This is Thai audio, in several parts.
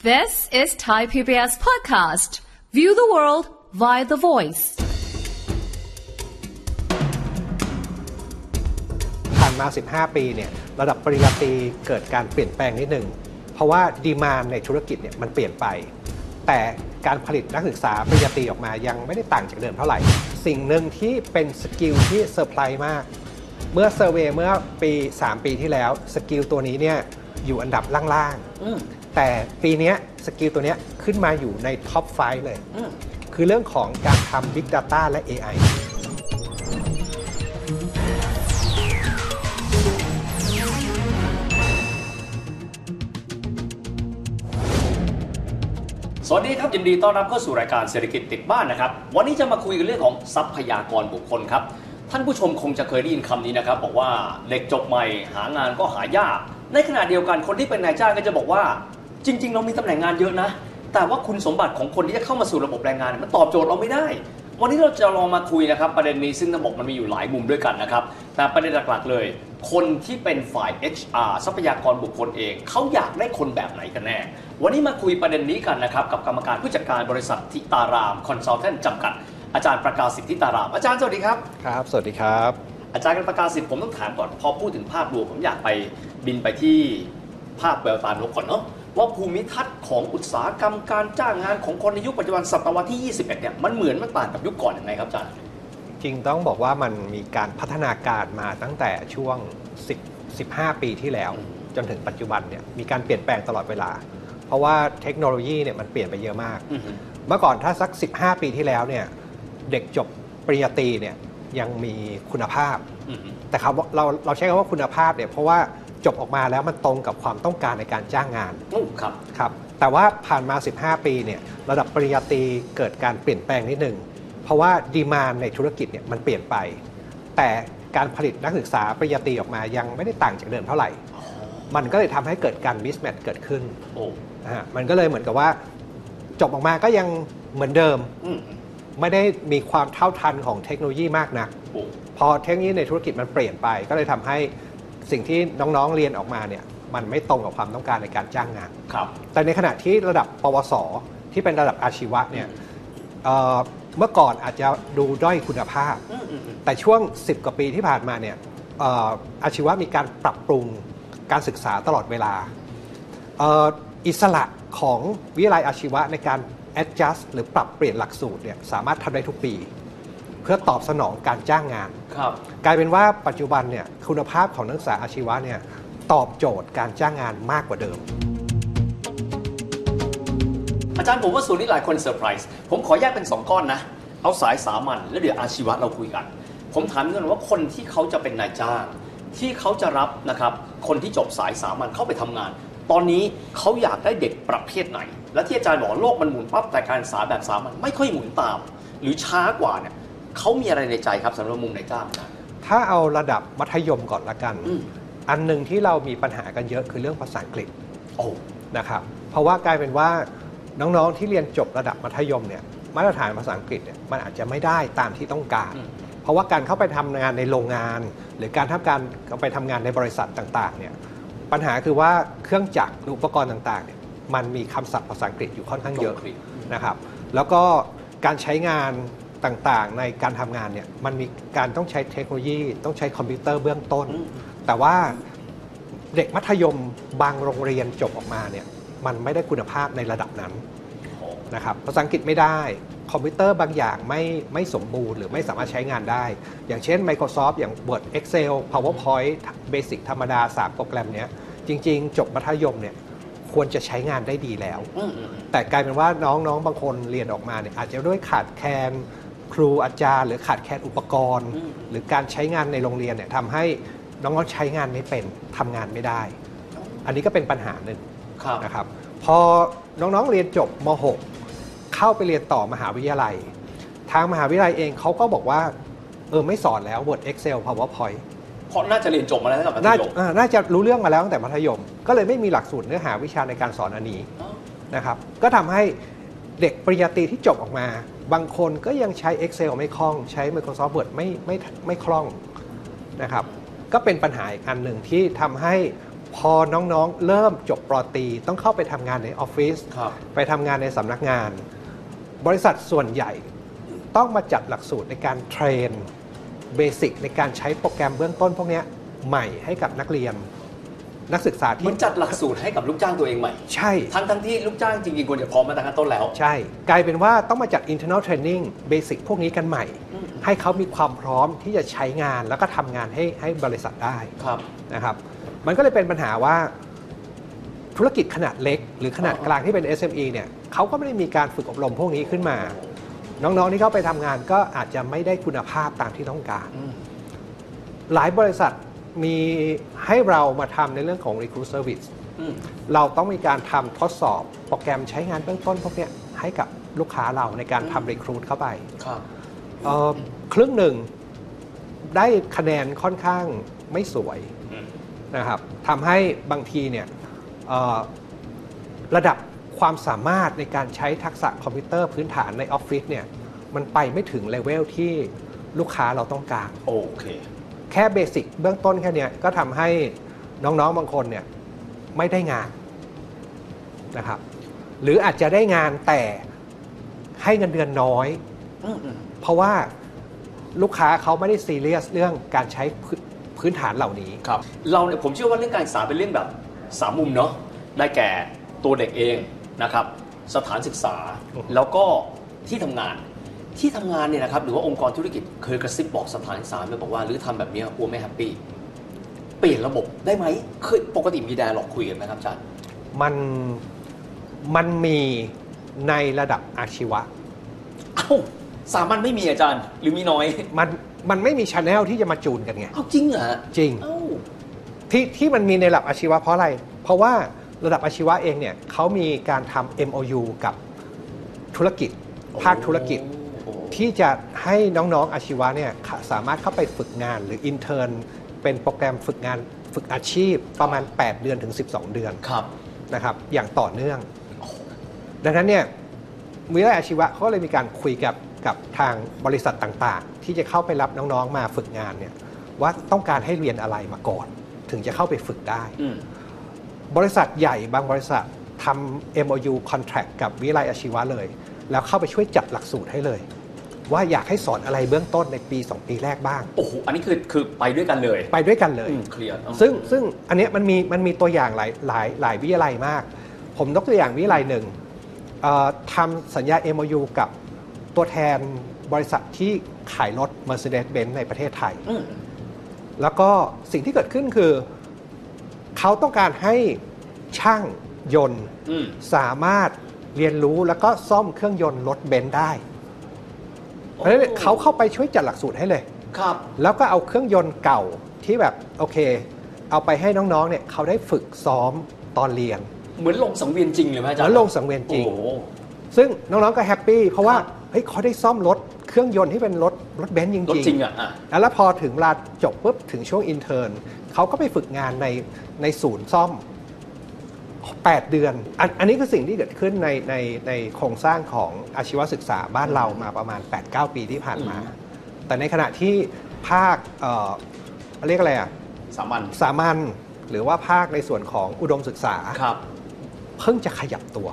This is Thai PBS podcast. View the world via the voice. ผ่านมา15ปีเนี่ยระดับปริญญาตรีเกิดการเปลี่ยนแปลงนิดนึงเพราะว่าดีมานด์ในธุรกิจเนี่ยมันเปลี่ยนไปแต่การผลิตนักศึกษาปริญญาตรีออกมายังไม่ได้ต่างจากเดิมเท่าไหร่สิ่งหนึ่งที่เป็นสกิลที่เซอร์ไพรส์มากเมื่อเซอร์เวย์เมื่อ3 ปีที่แล้วสกิลตัวนี้เนี่ยอยู่อันดับล่างๆแต่ปีนี้สกิลตัวนี้ขึ้นมาอยู่ในท็อป 5 เลยคือเรื่องของการทำ Big Data และ AI สวัสดีครับยินดีต้อนรับเข้าสู่รายการเศรษฐกิจติดบ้านนะครับวันนี้จะมาคุยกันเรื่องของทรัพยากรบุคคลครับท่านผู้ชมคงจะเคยได้ยินคำนี้นะครับบอกว่าเด็กจบใหม่หางานก็หายากในขณะเดียวกันคนที่เป็นนายจ้างก็จะบอกว่าจริงๆเรามีตำแหน่งงานเยอะนะแต่ว่าคุณสมบัติของคนที่จะเข้ามาสู่ระบบแรงงานมันตอบโจทย์เราไม่ได้วันนี้เราจะลองมาคุยนะครับประเด็นนี้ซึ่งต้องบอกมันมีอยู่หลายมุมด้วยกันนะครับแต่ประเด็นหลักๆเลยคนที่เป็นฝ่าย HR ทรัพยากรบุคคลเองเขาอยากได้คนแบบไหนกันแน่วันนี้มาคุยประเด็นนี้กันนะครับกับกรรมการผู้จัดการบริษัททิตารามคอนซัลแทนท์จำกัดอาจารย์ประกาศสิทธิ์ทิตารามอาจารย์สวัสดีครับครับสวัสดีครับอาจารย์ประกาศสิทธิ์ผมต้องถามก่อนพอพูดถึงภาพรวมผมอยากไปบินไปที่ภาพแววตาลกก่อนเนาะว่าภูมิทัศน์ของอุตสาหกรรมการจ้างงานของคนในยุคปัจจุบันศตวรรษที่21เนี่ยมันเหมือนมันต่างกับยุคก่อนยังไงครับอาจารย์จริงต้องบอกว่ามันมีการพัฒนาการมาตั้งแต่ช่วง15 ปีที่แล้วจนถึงปัจจุบันเนี่ยมีการเปลี่ยนแปลงตลอดเวลาเพราะว่าเทคโนโลยีเนี่ยมันเปลี่ยนไปเยอะมากเมื่อก่อนถ้าสัก15 ปีที่แล้วเนี่ยเด็กจบปริญญาตรีเนี่ยยังมีคุณภาพแต่ครับเราใช้คำว่าคุณภาพเนี่ยเพราะว่าจบออกมาแล้วมันตรงกับความต้องการในการจ้างงานครับแต่ว่าผ่านมา15 ปีเนี่ยระดับปริญญาตรีเกิดการเปลี่ยนแปลงนิดนึงเพราะว่าดีมานด์ในธุรกิจเนี่ยมันเปลี่ยนไปแต่การผลิตนักศึกษาปริญญาตรีออกมายังไม่ได้ต่างจากเดิมเท่าไหร่มันก็เลยทำให้เกิดการมิสแมทเกิดขึ้นมันก็เลยเหมือนกับว่าจบออกมาก็ยังเหมือนเดิมไม่ได้มีความเท่าทันของเทคโนโลยีมากนักพอเทคโนโลยีในธุรกิจมันเปลี่ยนไปก็เลยทำให้สิ่งที่น้องๆเรียนออกมาเนี่ยมันไม่ตรงกับความต้องการในการจ้างงานแต่ในขณะที่ระดับปวสที่เป็นระดับอาชีวะเนี่ยเมื่อก่อนอาจจะดูด้อยคุณภาพแต่ช่วง10 กว่าปีที่ผ่านมาเนี่ยอาชีวะมีการปรับปรุงการศึกษาตลอดเวลาอิสระของวิทยาลัยอาชีวะในการ adjust หรือปรับเปลี่ยนหลักสูตรเนี่ยสามารถทำได้ทุกปีเพื่อตอบสนองการจ้างงานกลายเป็นว่าปัจจุบันเนี่ยคุณภาพของนักศึกษาอาชีวะเนี่ยตอบโจทย์การจ้างงานมากกว่าเดิมอาจารย์ผมว่าส่วนนี้หลายคนเซอร์ไพรส์ผมขอแยกเป็น2ก้อนนะเอาสายสามัญแล้วเดี๋ยวอาชีวะเราคุยกันผมถามเรื่องว่าคนที่เขาจะเป็นนายจ้างที่เขาจะรับนะครับคนที่จบสายสามัญเข้าไปทำงานตอนนี้เขาอยากได้เด็กประเภทไหนและที่อาจารย์บอกโลกมันหมุนปั๊บแต่การศึกษาแบบสามัญไม่ค่อยหมุนตามหรือช้ากว่าเนี่ยเขามีอะไรในใจครับสำหรับมุมนายจ้างถ้าเอาระดับมัธยมก่อนละกันอันหนึ่งที่เรามีปัญหากันเยอะคือเรื่องภาษาอังกฤษนะครับเพราะว่ากลายเป็นว่าน้องๆที่เรียนจบระดับมัธยมเนี่ยมาตรฐานภาษาอังกฤษเนี่ยมันอาจจะไม่ได้ตามที่ต้องการเพราะว่าการเข้าไปทำงานในโรงงานหรือการไปทำงานในบริษัทต่างๆเนี่ยปัญหาคือว่าเครื่องจักรอุปกรณ์ต่างๆเนี่ยมันมีคำศัพท์ภาษาอังกฤษอยู่ค่อนข้างเยอะนะครับแล้วก็การใช้งานต่างๆในการทำงานเนี่ยมันมีการต้องใช้เทคโนโลยีต้องใช้คอมพิวเตอร์เบื้องต้นแต่ว่าเด็กมัธยมบางโรงเรียนจบออกมาเนี่ยมันไม่ได้คุณภาพในระดับนั้นนะครับภาษาอังกฤษไม่ได้คอมพิวเตอร์บางอย่างไม่สมบูรณ์หรือไม่สามารถใช้งานได้อย่างเช่น Microsoft อย่าง Word Excel PowerPoint Basic ธรรมดา3 โปรแกรมเนี้ยจริงๆจบมัธยมเนี่ยควรจะใช้งานได้ดีแล้วแต่กลายเป็นว่าน้องๆบางคนเรียนออกมาเนี่ยอาจจะด้วยขาดแคลนครูอาจารย์หรือขาดแคลนอุปกรณ์หรือการใช้งานในโรงเรียนเนี่ยทำให้น้องๆใช้งานไม่เป็นทำงานไม่ได้อันนี้ก็เป็นปัญหาหนึ่งนะครับพอน้องๆเรียนจบม.6 เข้าไปเรียนต่อมหาวิทยาลัยทางมหาวิทยาลัยเองเขาก็บอกว่าไม่สอนแล้ว Word Excel PowerPoint เพราะน่าจะเรียนจบมาแล้วตั้งแต่มัธยมน่าจะรู้เรื่องมาแล้วตั้งแต่มัธยมก็เลยไม่มีหลักสูตรเนื้อหาวิชาในการสอนอันนี้นะครับก็ทำให้เด็กปริญญาตรีที่จบออกมาบางคนก็ยังใช้ Excel ไม่คล่องใช้ Microsoft Word ไม่คล่องนะครับก็เป็นปัญหาอีกอันหนึ่งที่ทำให้พอน้องๆเริ่มจบปตรีต้องเข้าไปทำงานในออฟฟิศไปทำงานในสำนักงานบริษัทส่วนใหญ่ต้องมาจัดหลักสูตรในการเทรนเบสิกในการใช้โปรแกรมเบื้องต้นพวกนี้ใหม่ให้กับนักเรียนนักศึกษาที่มันจัดหลักสูตรให้กับลูกจ้างตัวเองใหม่ใช่ทั้งที่ลูกจ้างจริงๆควรจะพร้อมมาตั้งแต่ต้นแล้วใช่กลายเป็นว่าต้องมาจัด internal training เบสิกพวกนี้กันใหม่ให้เขามีความพร้อมที่จะใช้งานแล้วก็ทำงานให้บริษัทได้นะครับมันก็เลยเป็นปัญหาว่าธุรกิจขนาดเล็กหรือขนาดกลางที่เป็น SME เนี่ยเขาก็ไม่ได้มีการฝึกอบรมพวกนี้ขึ้นมาน้องๆที่เข้าไปทำงานก็อาจจะไม่ได้คุณภาพตามที่ต้องการหลายบริษัทมีให้เรามาทำในเรื่องของ Recruit Service เราต้องมีการทำทดสอบโปรแกรมใช้งานเบื้องต้นพวกนี้ให้กับลูกค้าเราในการทำ Recruit เข้าไปครึ่งหนึ่งได้คะแนนค่อนข้างไม่สวยนะครับทำให้บางทีเนี่ยระดับความสามารถในการใช้ทักษะคอมพิวเตอร์พื้นฐานในออฟฟิศเนี่ยมันไปไม่ถึงเลเวลที่ลูกค้าเราต้องการโอเคแค่เบสิกเบื้องต้นแค่นี้ก็ทำให้น้องๆบางคนเนี่ยไม่ได้งานนะครับหรืออาจจะได้งานแต่ให้เงินเดือนน้อยเพราะว่าลูกค้าเขาไม่ได้ซีเรียสเรื่องการใช้พื้นฐานเหล่านี้ครับเราเนี่ยผมเชื่อว่าเรื่องการศึกษาเป็นเรื่องแบบสามมุมเนาะได้แก่ตัวเด็กเองนะครับสถานศึกษาแล้วก็ที่ทำงานเนี่ยนะครับหรือว่าองค์กรธุรกิจเคยกระซิบบอกสถานศึกษาไปบอกว่าหรือทำแบบนี้กลัวไม่แฮปปี้เปลี่ยนระบบได้ไหมเคยปกติมีไดอะล็อกคุยกันไหมครับอาจารย์มันมีในระดับอาชีวะสามัญไม่มีอาจารย์หรือมีน้อยมันไม่มีชาแนลที่จะมาจูนกันไงจริงเหรอจริงที่มันมีในระดับอาชีวะเพราะอะไรเพราะว่าระดับอาชีวะเองเนี่ยเขามีการทำ MOU กับธุรกิจภาคธุรกิจที่จะให้น้องๆอาชีวะเนี่ยสามารถเข้าไปฝึกงานหรืออินเทอร์นเป็นโปรแกรมฝึกงานฝึกอาชีพประมาณ8 เดือนถึง12 เดือนนะครับอย่างต่อเนื่องดังนั้นเนี่ยวิทยาลัยอาชีวะเขาเลยมีการคุยกับทางบริษัทต่างๆที่จะเข้าไปรับน้องๆมาฝึกงานเนี่ยว่าต้องการให้เรียนอะไรมาก่อนถึงจะเข้าไปฝึกได้บริษัทใหญ่บางบริษัททำ MOU contract กับวิทยาลัยอาชีวะเลยแล้วเข้าไปช่วยจัดหลักสูตรให้เลยว่าอยากให้สอนอะไรเบื้องต้นในปี2 ปีแรกบ้างโอ้โหอันนี้คือไปด้วยกันเลยเคลียร์ซึ่งอันนี้มันมีตัวอย่างหลายวิทยาลัยมากผมยกตัวอย่างวิทยาลัยหนึ่งทำสัญญา MOU กับตัวแทนบริษัทที่ขายรถ Mercedes-Benz ในประเทศไทยแล้วก็สิ่งที่เกิดขึ้นคือเขาต้องการให้ช่างยนต์สามารถเรียนรู้แล้วก็ซ่อมเครื่องยนต์รถเบนซ์ได้เพราะฉะนั้นเขาเข้าไปช่วยจัดหลักสูตรให้เลยครับแล้วก็เอาเครื่องยนต์เก่าที่แบบโอเคเอาไปให้น้องๆเนี่ยเขาได้ฝึกซ้อมตอนเรียนเหมือนลงสังเวียนจริงเลยไหมอาจารย์เหมือนลงสังเวียนจริงซึ่งน้องๆก็แฮปปี้เพราะว่าเฮ้ยเขาได้ซ่อมรถเครื่องยนต์ที่เป็นรถเบนซ์จริงๆแล้วพอถึงเวลาจบปุ๊บถึงช่วงอินเทอร์นเขาก็ไปฝึกงานในศูนย์ซ่อม8 เดือนอันนี้คือสิ่งที่เกิดขึ้นในโครงสร้างของอาชีวศึกษาบ้านเรามาประมาณ 8-9 ปีที่ผ่านมาแต่ในขณะที่ภาคเรียกอะไรสามัญหรือว่าภาคในส่วนของอุดมศึกษาเพิ่งจะขยับตัว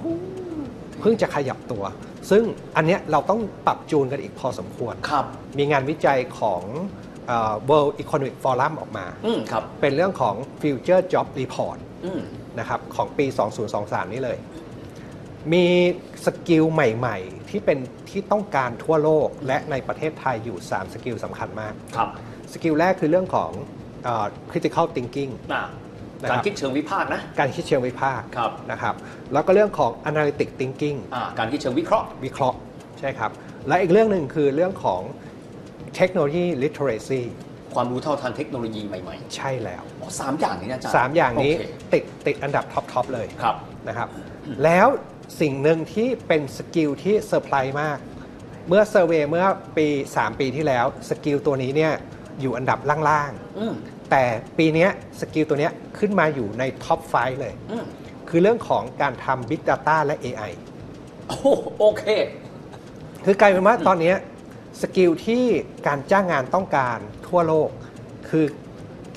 ซึ่งอันเนี้ยเราต้องปรับจูนกันอีกพอสมควรมีงานวิจัยของWorld Economic Forum ออกมาเป็นเรื่องของ Future Job Report นะครับของปี 2023 นี้เลยมีสกิลใหม่ๆที่ต้องการทั่วโลกและในประเทศไทยอยู่3สกิลสำคัญมากสกิลแรกคือเรื่องของcritical thinking การคิดเชิงวิพากษ์นะการคิดเชิงวิพากษ์นะครับแล้วก็เรื่องของ analytic thinking การคิดเชิงวิเคราะห์ใช่ครับและอีกเรื่องหนึ่งคือเรื่องของTechnology Literacy ความรู้เท่าทันเทคโนโลยีใหม่ๆใช่แล้ว 3 อย่างนี้อาจารย์ 3 อย่างนี้ติดอันดับท็อปเลยนะครับแล้วสิ่งหนึ่งที่เป็นสกิลที่เซอร์ไพรส์มากเมื่อเซอร์เวย์เมื่อ3 ปีที่แล้วสกิลตัวนี้เนี่ยอยู่อันดับล่างๆแต่ปีนี้สกิลตัวนี้ขึ้นมาอยู่ในท็อป 5 เลยคือเรื่องของการทำ Big Data และ AI โอเคคือกลายเป็นว่าตอนนี้สกิลที่การจ้างงานต้องการทั่วโลกคือ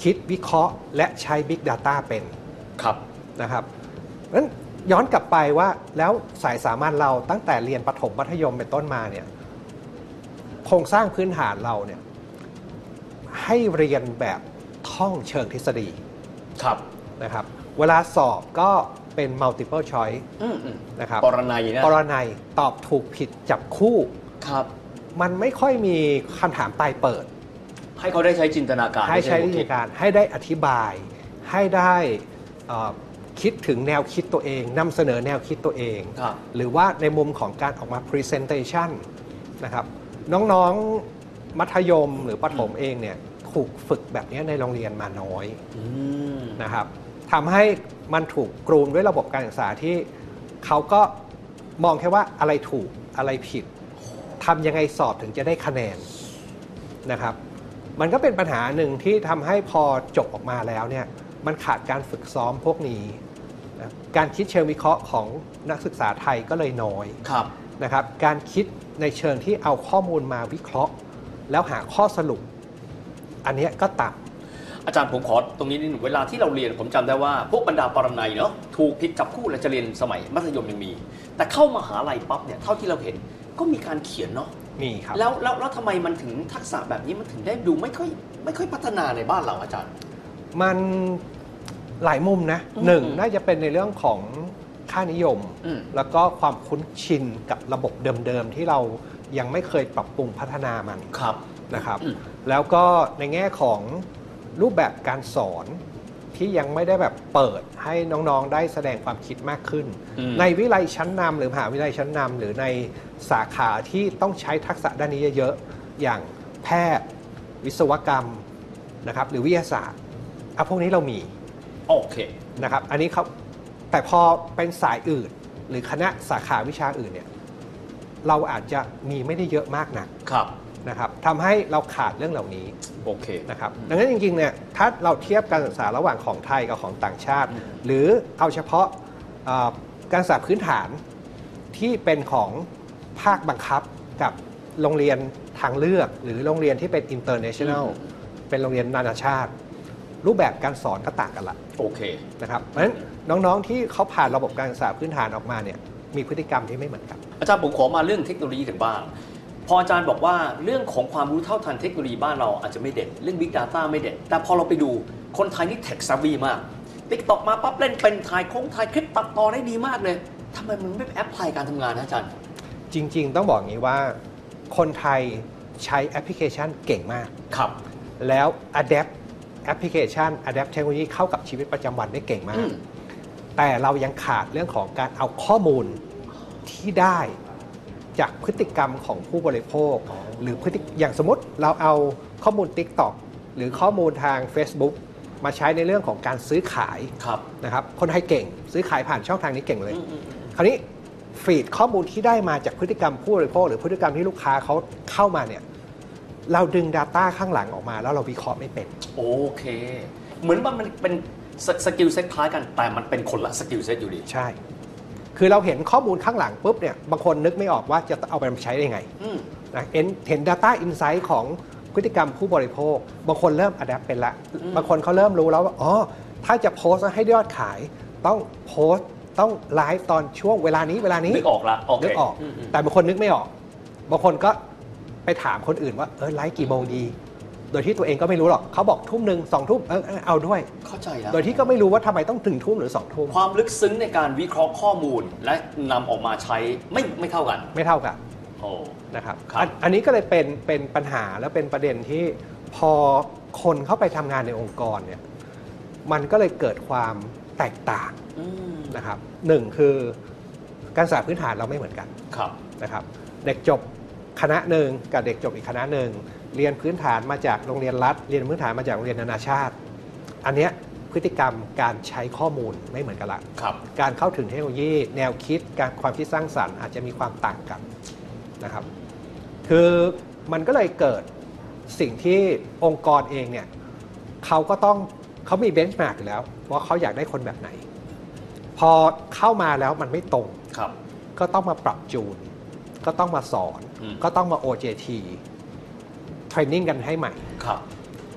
คิดวิเคราะห์และใช้ Big Data เป็นครับนะครับงั้นย้อนกลับไปว่าแล้วสายสามัญเราตั้งแต่เรียนประถมมัธยมเป็นต้นมาเนี่ยโครงสร้างพื้นฐานเราเนี่ยให้เรียนแบบท่องเชิงทฤษฎีครับนะครับเวลาสอบก็เป็น multiple choice นะครับปรนัยนะปรนัยตอบถูกผิดจับคู่ครับมันไม่ค่อยมีคำถามปลายเปิดให้เขาได้ใช้จินตนาการให้ใช้จินตนาการให้ได้อธิบายให้ได้คิดถึงแนวคิดตัวเองนำเสนอแนวคิดตัวเองหรือว่าในมุมของการออกมา presentation นะครับน้องๆมัธยมหรือประถมเองเนี่ยถูกฝึกแบบนี้ในโรงเรียนมาน้อยนะครับทำให้มันถูกกรูมด้วยระบบการศึกษาที่เขาก็มองแค่ว่าอะไรถูกอะไรผิดทำยังไงสอบถึงจะได้คะแนนนะครับมันก็เป็นปัญหาหนึ่งที่ทำให้พอจบออกมาแล้วเนี่ยมันขาดการฝึกซ้อมพวกนี้นะการคิดเชิงวิเคราะห์ของนักศึกษาไทยก็เลยน้อยนะครับการคิดในเชิงที่เอาข้อมูลมาวิเคราะห์แล้วหาข้อสรุปอันนี้ก็ต่ำอาจารย์ผมขอตรงนี้นิดหนึ่งเวลาที่เราเรียนผมจำได้ว่าพวกบรรดาปรนัยเนาะถูกผิดจับคู่เราจะเรียนสมัยมัธยมยังมีแต่เข้ามหาลัยปั๊บเนี่ยเท่าที่เราเห็นก็มีการเขียนเนาะมีครับแล้วทำไมมันถึงทักษะแบบนี้มันถึงได้ดูไม่ค่อยพัฒนาในบ้านเราอาจารย์มันหลายมุมนะหนึ่งน่าจะเป็นในเรื่องของค่านิยมแล้วก็ความคุ้นชินกับระบบเดิมๆที่เรายังไม่เคยปรับปรุงพัฒนามันนะครับแล้วก็ในแง่ของรูปแบบการสอนที่ยังไม่ได้แบบเปิดให้น้องๆได้แสดงความคิดมากขึ้นในวิทยาลัยชั้นนำหรือมหาวิทยาลัยชั้นนำหรือในสาขาที่ต้องใช้ทักษะด้านนี้เยอะๆอย่างแพทย์วิศวกรรมนะครับหรือวิทยาศาสตร์พวกนี้เรามีโอเคนะครับอันนี้เขาแต่พอเป็นสายอื่นหรือคณะสาขาวิชาอื่นเนี่ยเราอาจจะมีไม่ได้เยอะมากนักนะครับทำให้เราขาดเรื่องเหล่านี้โอเคนะครับดังนั้นจริงๆเนี่ยถ้าเราเทียบการศึกษาระหว่างของไทยกับของต่างชาติหรือเอาเฉพาะการศึกษาพื้นฐานที่เป็นของภาคบังคับกับโรงเรียนทางเลือกหรือโรงเรียนที่เป็น international เป็นโรงเรียนนานาชาติรูปแบบการสอนก็ต่างกันละโอเคนะครับเพราะฉะนั้นน้องๆที่เขาผ่านระบบการศึกษาพื้นฐานออกมาเนี่ยมีพฤติกรรมที่ไม่เหมือนกันอาจารย์ผมขอมาเรื่องเทคโนโลยีกันบ้างพออาจารย์บอกว่าเรื่องของความรู้เท่าทันเทคโนโลยีบ้านเราอาจจะไม่เด่นเรื่อง Big Data ไม่เด่นแต่พอเราไปดูคนไทยนี่ Tech Savvy มาก TikTok มาปั๊บเล่นเป็นถ่ายคลิปตัดต่อได้ดีมากเลยทำไมมันไม่แอพพลายการทำงานนะอาจารย์จริงๆต้องบอกอย่างนี้ว่าคนไทยใช้แอปพลิเคชันเก่งมากครับแล้ว Adapt แอปพลิเคชัน Adapt เทคโนโลยีเข้ากับชีวิตประจำวันได้เก่งมากแต่เรายังขาดเรื่องของการเอาข้อมูลที่ได้จากพฤติกรรมของผู้บริโภคหรืออย่างสมมติเราเอาข้อมูล TikTok หรือข้อมูลทาง Facebook มาใช้ในเรื่องของการซื้อขายนะครับคนไทยเก่งซื้อขายผ่านช่องทางนี้เก่งเลยคราวนี้ฟีดข้อมูลที่ได้มาจากพฤติกรรมผู้บริโภคหรือพฤติกรรมที่ลูกค้าเขาเข้ามาเนี่ยเราดึง Data ข้างหลังออกมาแล้วเราวิเคราะห์ไม่เป็นโอเคเหมือนว่ามันเป็นสกิลเซ็ตคล้ายกันแต่มันเป็นคนละสกิลเซ็ตอยู่ดีใช่คือเราเห็นข้อมูลข้างหลังปุ๊บเนี่ยบางคนนึกไม่ออกว่าจะเอาไปใช้ได้ไงนะเห็น Data Insight ของพฤติกรรมผู้บริโภคบางคนเริ่ม Adapt เป็นละบางคนเขาเริ่มรู้แล้วว่าอ๋อถ้าจะโพสต์ให้ยอดขายต้องโพสต์ต้องไลฟ์ตอนช่วงเวลานี้นึกออกละนึกออกแต่บางคนนึกไม่ออกบางคนก็ไปถามคนอื่นว่าไลฟ์กี่โมงดีโดยที่ตัวเองก็ไม่รู้หรอกเขาบอกทุ่มหนึ่ง2 ทุ่มเอาด้วยเข้าใจแล้วโดยที่ก็ไม่รู้ว่าทำไมต้องถึงทุ่มหรือ2 ทุ่มความลึกซึ้งในการวิเคราะห์ข้อมูลและนำออกมาใช้ไม่เท่ากันนะครับอันนี้ก็เลยเป็นปัญหาและเป็นประเด็นที่พอคนเข้าไปทำงานในองค์กรเนี่ยมันก็เลยเกิดความแตกต่างนะครับหนึ่งคือการศึกษาพื้นฐานเราไม่เหมือนกันนะครับเด็กจบคณะหนึ่งกับเด็กจบอีกคณะหนึ่งเรียนพื้นฐานมาจากโรงเรียนรัฐเรียนพื้นฐานมาจากโรงเรียนนานาชาติอันเนี้ยพฤติกรรมการใช้ข้อมูลไม่เหมือนกันละการเข้าถึงเทคโนโลยีแนวคิดการความคิดสร้างสรรค์อาจจะมีความต่างกันนะครับคือมันก็เลยเกิดสิ่งที่องค์กรเองเนี่ยเขามีเบนช์มาร์กอยู่แล้วว่าเขาอยากได้คนแบบไหนพอเข้ามาแล้วมันไม่ตรงก็ต้องมาปรับจูนก็ต้องมาสอนก็ต้องมา OJT เทรนนิ่งกันให้ใหม่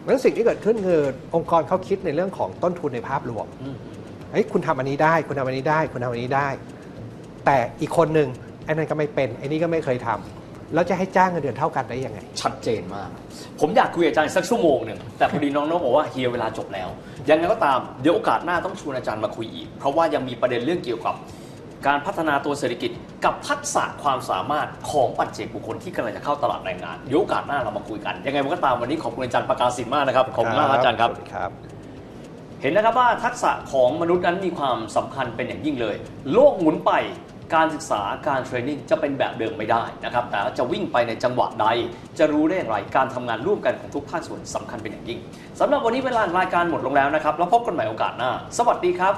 แล้วสิ่งที่เกิดขึ้นคือองค์กรเขาคิดในเรื่องของต้นทุนในภาพรวมเฮ้ยคุณทำอันนี้ได้คุณทำอันนี้ได้คุณทำอันนี้ได้แต่อีกคนหนึ่งไอ้นั่นก็ไม่เป็นไอ้นี่ก็ไม่เคยทำแล้วจะให้จ้างเงินเดือนเท่ากันได้ยังไงชัดเจนมากผมอยากคุยกับอาจารย์สักชั่วโมงหนึ่งแต่พอดีน้องๆบอกว่าเฮียเวลาจบแล้วยังไงก็ตามเดี๋ยวโอกาสหน้าต้องชวนอาจารย์มาคุยอีกเพราะว่ายังมีประเด็นเรื่องเกี่ยวกับการพัฒนาตัวเศรษฐกิจกับทักษะความสามารถของปัจเจกบุคคลที่กำลังจะเข้าตลาดแรงงานเดี๋ยวโอกาสหน้าเรามาคุยกันยังไงก็ตามวันนี้ขอบคุณอาจารย์ประกาศสิทธิ์มากนะครับขอบคุณมากอาจารย์ครับเห็นนะครับว่าทักษะของมนุษย์นั้นมีความสำคัญเป็นอย่างยิ่งเลยโลกหมุนไปการศึกษาการเทรนนิ่งจะเป็นแบบเดิมไม่ได้นะครับแต่จะวิ่งไปในจังหวะใดจะรู้ได้อย่างไรการทำงานร่วมกันของทุกภาคส่วนสำคัญเป็นอย่างยิ่งสำหรับวันนี้เวลารายการหมดลงแล้วนะครับแล้วพบกันใหม่โอกาสหน้าสวัสดีครับ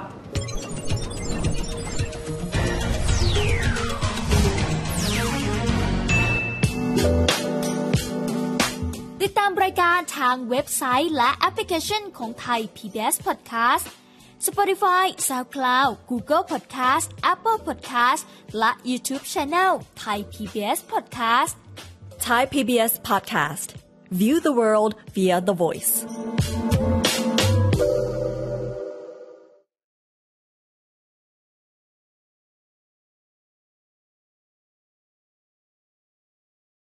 ติดตามรายการทางเว็บไซต์และแอปพลิเคชันของไทย PBS Podcast Spotify, SoundCloud, Google Podcast, Apple Podcast และ YouTube Channel Thai PBS Podcast Thai PBS Podcast. View the world via the voice.